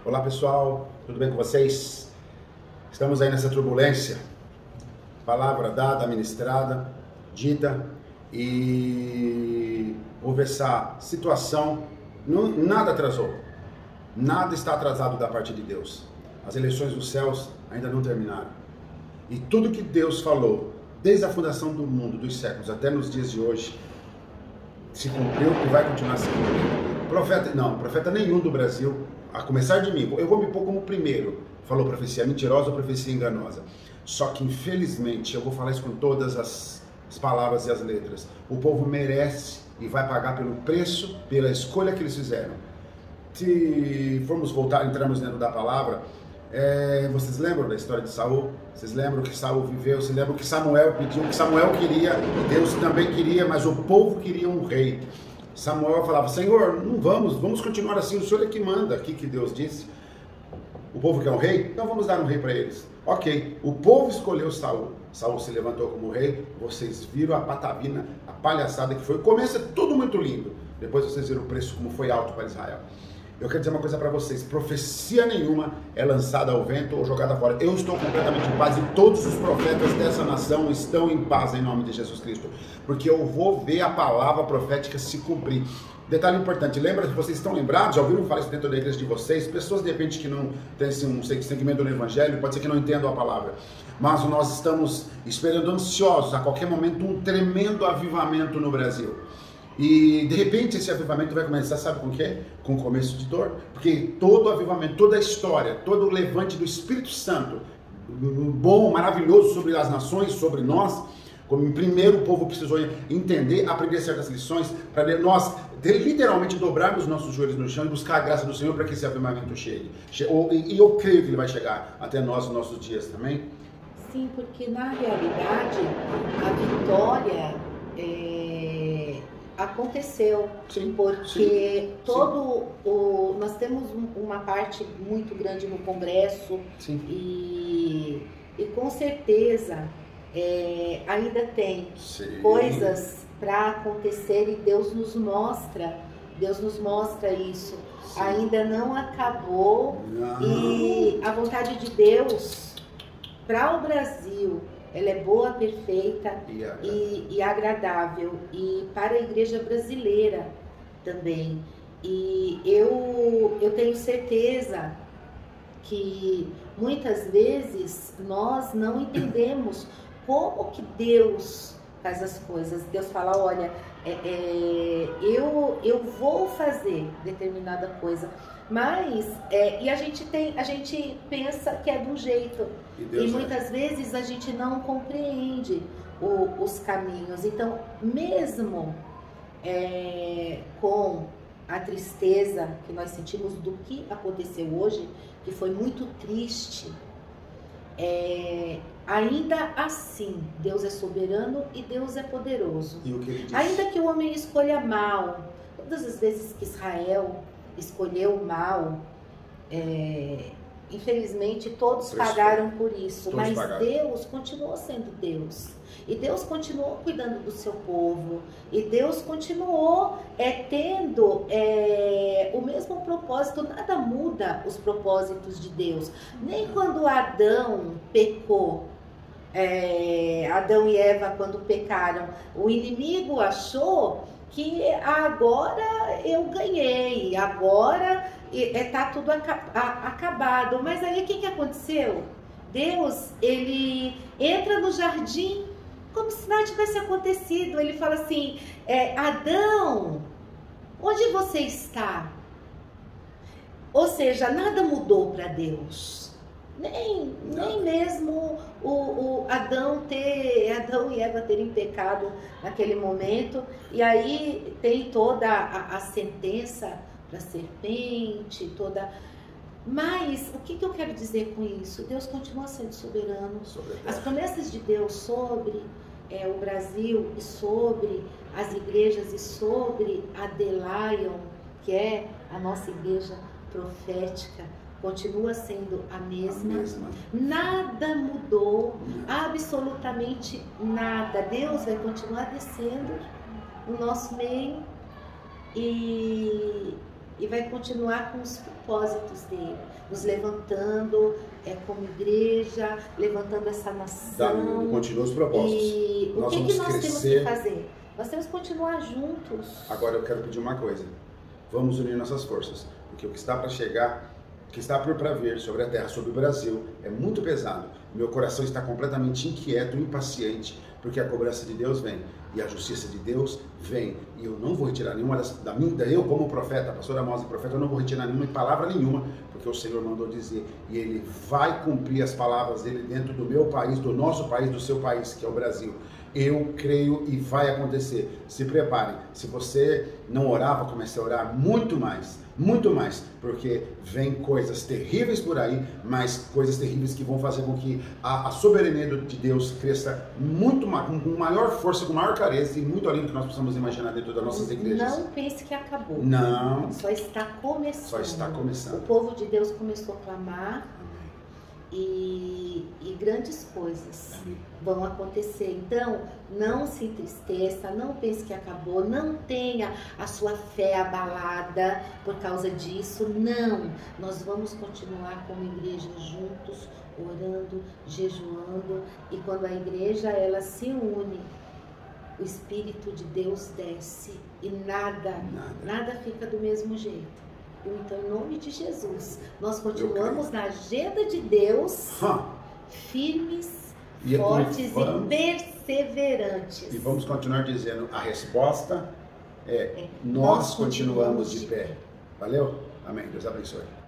Olá pessoal, tudo bem com vocês? Estamos aí nessa turbulência, palavra dada, ministrada, dita, e houve essa situação, nada atrasou, nada está atrasado da parte de Deus. As eleições dos céus ainda não terminaram, e tudo que Deus falou, desde a fundação do mundo, dos séculos, até nos dias de hoje, se cumpriu e vai continuar se cumprindo. Profeta nenhum do Brasil, a começar de mim, eu vou me pôr como primeiro, falou profecia mentirosa ou profecia enganosa. Só que infelizmente, eu vou falar isso com todas as palavras e as letras, o povo merece e vai pagar pelo preço, pela escolha que eles fizeram. Se formos voltar, entramos dentro da palavra, vocês lembram da história de Saul? Vocês lembram que Saul viveu? Vocês lembram que Samuel pediu, que Samuel queria, Deus também queria, mas o povo queria um rei. Samuel falava, Senhor, não vamos continuar assim, o Senhor é que manda, aqui que Deus disse. O povo quer um rei? Então vamos dar um rei para eles. Ok, o povo escolheu Saul. Saul se levantou como rei, vocês viram a patavina, a palhaçada que foi. Começa tudo muito lindo, depois vocês viram o preço como foi alto para Israel. Eu quero dizer uma coisa para vocês, profecia nenhuma é lançada ao vento ou jogada fora. Eu estou completamente em paz e todos os profetas dessa nação estão em paz em nome de Jesus Cristo, porque eu vou ver a palavra profética se cumprir. Detalhe importante, lembra que vocês estão lembrados, já ouviram falar isso dentro da igreja de vocês, pessoas de repente que não têm um segmento no evangelho, pode ser que não entendam a palavra, mas nós estamos esperando ansiosos, a qualquer momento, um tremendo avivamento no Brasil. E de repente esse avivamento vai começar, sabe com o quê? Com o começo de dor, porque todo avivamento, toda a história, todo o levante do Espírito Santo, bom, maravilhoso sobre as nações, sobre nós, como primeiro o povo precisou entender, aprender certas lições, para nós literalmente dobrarmos nossos joelhos no chão e buscar a graça do Senhor para que esse avivamento chegue. E eu creio que ele vai chegar até nós nos nossos dias também. Sim, porque na realidade a vitória aconteceu. Sim, porque sim, todo nós temos uma parte muito grande no Congresso. Sim. E com certeza ainda tem coisas para acontecer e Deus nos mostra isso. Sim. Ainda não acabou. Não. E a vontade de Deus para o Brasil, ela é boa, perfeita e agradável, e para a igreja brasileira também. E eu tenho certeza que muitas vezes nós não entendemos como que Deus faz as coisas. Deus fala, olha, eu vou fazer determinada coisa, mas e a gente pensa que é de um jeito, e muitas vezes a gente não compreende os caminhos. Então, mesmo com a tristeza que nós sentimos do que aconteceu hoje, que foi muito triste, ainda assim, Deus é soberano e Deus é poderoso. E o que ele diz? Ainda que o homem escolha mal, todas as vezes que Israel escolheu o mal, infelizmente todos pagaram por isso, mas Deus continuou sendo Deus, e Deus continuou cuidando do seu povo, e Deus continuou tendo o mesmo propósito. Nada muda os propósitos de Deus. Nem quando Adão pecou, Adão e Eva, quando pecaram, o inimigo achou que agora eu ganhei, agora está tudo acabado. Mas aí o que aconteceu? Deus, ele entra no jardim como se nada tivesse acontecido. Ele fala assim, Adão, onde você está? Ou seja, nada mudou para Deus. Nem mesmo o Adão e Eva terem pecado naquele momento. E aí tem toda a sentença para a serpente, Mas o que eu quero dizer com isso? Deus continua sendo soberano. As promessas de Deus sobre o Brasil e sobre as igrejas e sobre a The Lion, que é a nossa igreja profética, continua sendo a mesma. Nada mudou, absolutamente nada. Deus vai continuar descendo no nosso meio e e vai continuar com os propósitos dele, nos levantando como igreja, levantando essa nação. Continua os propósitos. E o que nós temos que fazer? Nós temos que continuar juntos. Agora eu quero pedir uma coisa. Vamos unir nossas forças, porque o que está para chegar, o que está para vir sobre a terra, sobre o Brasil, é muito pesado. Meu coração está completamente inquieto, impaciente, porque a cobrança de Deus vem e a justiça de Deus vem. E eu não vou retirar nenhuma eu como profeta, pastor Amós e profeta, eu não vou retirar nenhuma palavra nenhuma, porque o Senhor mandou dizer, e Ele vai cumprir as palavras dele dentro do meu país, do nosso país, do seu país, que é o Brasil. Eu creio e vai acontecer. Se preparem. Se você não orava, comece a orar muito mais, porque vem coisas terríveis por aí, mas coisas terríveis que vão fazer com que a soberania de Deus cresça muito mais, com maior força, com maior clareza e muito além do que nós possamos imaginar dentro das nossas igrejas. Não pense que acabou. Não. Só está começando. Só está começando. O povo de Deus começou a clamar. E grandes coisas vão acontecer. Então, não se entristeça, não pense que acabou, não tenha a sua fé abalada por causa disso. Não, nós vamos continuar como igreja juntos, orando, jejuando, e quando a igreja ela se une, o Espírito de Deus desce e nada fica do mesmo jeito. Então, em nome de Jesus, nós continuamos na agenda de Deus, firmes, fortes e perseverantes. E vamos continuar dizendo, a resposta é nós continuamos de pé. Valeu? Amém. Deus abençoe.